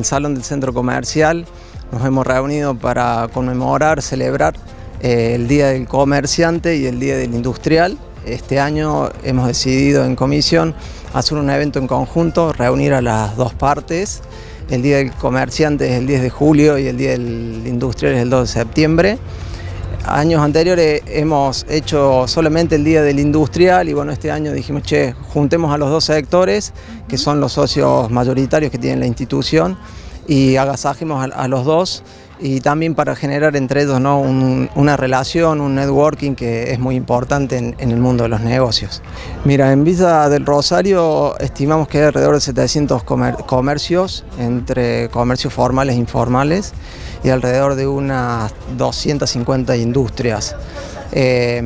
el salón del centro comercial nos hemos reunido para conmemorar, celebrar el Día del Comerciante y el Día del Industrial. Este año hemos decidido en comisión hacer un evento en conjunto, reunir a las dos partes. El Día del Comerciante es el 10 de julio y el Día del Industrial es el 2 de septiembre. Años anteriores hemos hecho solamente el Día del Industrial y bueno, este año dijimos, juntemos a los dos sectores, que son los socios mayoritarios que tiene la institución, y agasajemos a los dos, y también para generar entre ellos, ¿no?, una relación, un networking que es muy importante en el mundo de los negocios. Mira, en Villa del Rosario estimamos que hay alrededor de 700 comercios, entre comercios formales e informales, y alrededor de unas 250 industrias. Es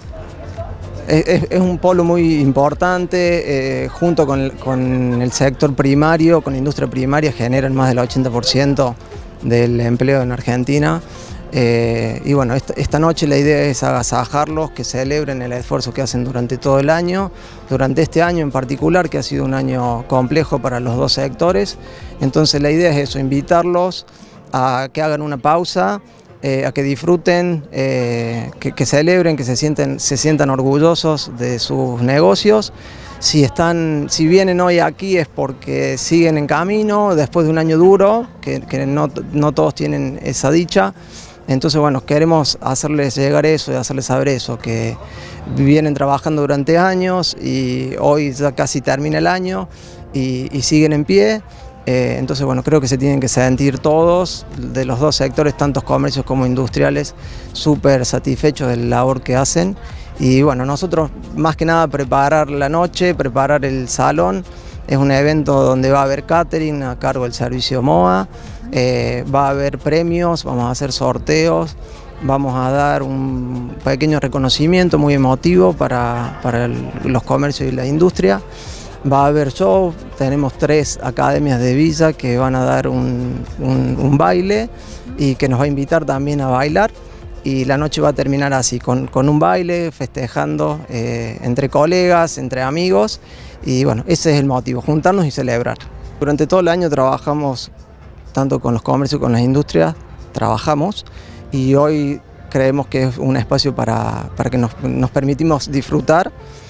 un polo muy importante, junto con el sector primario, con la industria primaria, generan más del 80% del empleo en Argentina. Y bueno, esta noche la idea es agasajarlos, que celebren el esfuerzo que hacen durante todo el año, durante este año en particular, que ha sido un año complejo para los dos sectores. Entonces la idea es eso, invitarlos a que hagan una pausa, a que disfruten, que celebren, que se sientan orgullosos de sus negocios. Si vienen hoy aquí es porque siguen en camino, después de un año duro, que no todos tienen esa dicha. Entonces, bueno, queremos hacerles llegar eso y hacerles saber eso, que vienen trabajando durante años y hoy ya casi termina el año y siguen en pie. Entonces, bueno, creo que se tienen que sentir todos, de los dos sectores, tanto comercios como industriales, súper satisfechos de la labor que hacen. Y bueno, nosotros más que nada preparar la noche, preparar el salón. Es un evento donde va a haber catering a cargo del servicio MOA, va a haber premios, vamos a hacer sorteos, vamos a dar un pequeño reconocimiento muy emotivo para los comercios y la industria. Va a haber show, tenemos 3 academias de Villa que van a dar un baile y que nos va a invitar también a bailar. Y la noche va a terminar así, con un baile, festejando entre colegas, entre amigos. Y bueno, ese es el motivo, juntarnos y celebrar. Durante todo el año trabajamos, tanto con los comercios como con las industrias, trabajamos. Y hoy creemos que es un espacio para que nos permitimos disfrutar.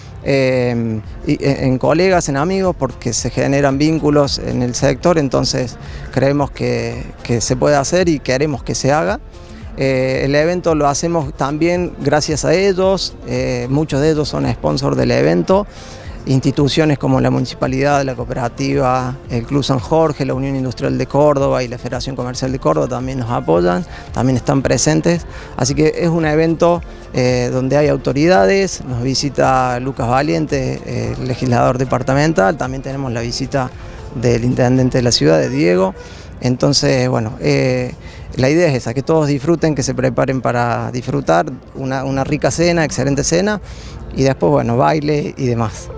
En colegas, en amigos, porque se generan vínculos en el sector, entonces creemos que se puede hacer y queremos que se haga. El evento lo hacemos también gracias a ellos, muchos de ellos son sponsors del evento, instituciones como la Municipalidad, la Cooperativa, el Club San Jorge, la Unión Industrial de Córdoba y la Federación Comercial de Córdoba también nos apoyan, también están presentes, así que es un evento donde hay autoridades, nos visita Lucas Valiente, el legislador departamental, también tenemos la visita del intendente de la ciudad, de Diego. Entonces, bueno, la idea es esa, que todos disfruten, que se preparen para disfrutar una rica cena, excelente cena, y después, bueno, baile y demás.